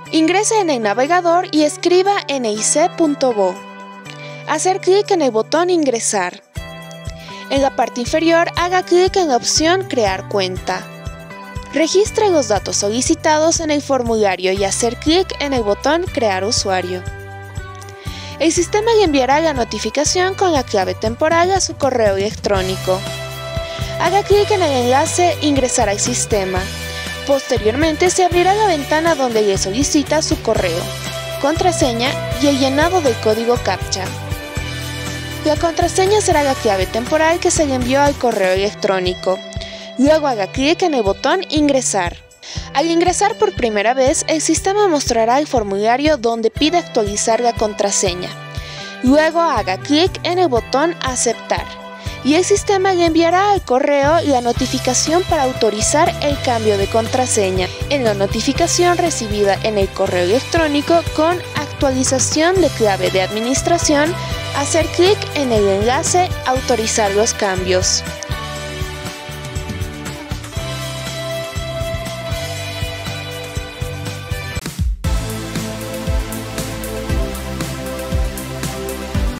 Ingrese en el navegador y escriba nic.bo. Hacer clic en el botón Ingresar. En la parte inferior haga clic en la opción Crear cuenta. Registre los datos solicitados en el formulario y hacer clic en el botón Crear usuario. El sistema le enviará la notificación con la clave temporal a su correo electrónico. Haga clic en el enlace Ingresar al sistema. Posteriormente se abrirá la ventana donde le solicita su correo, contraseña y el llenado del código CAPTCHA. La contraseña será la clave temporal que se le envió al correo electrónico. Luego haga clic en el botón Ingresar. Al ingresar por primera vez, el sistema mostrará el formulario donde pide actualizar la contraseña. Luego haga clic en el botón Aceptar y el sistema le enviará al correo la notificación para autorizar el cambio de contraseña. En la notificación recibida en el correo electrónico con actualización de clave de administración, hacer clic en el enlace Autorizar los cambios.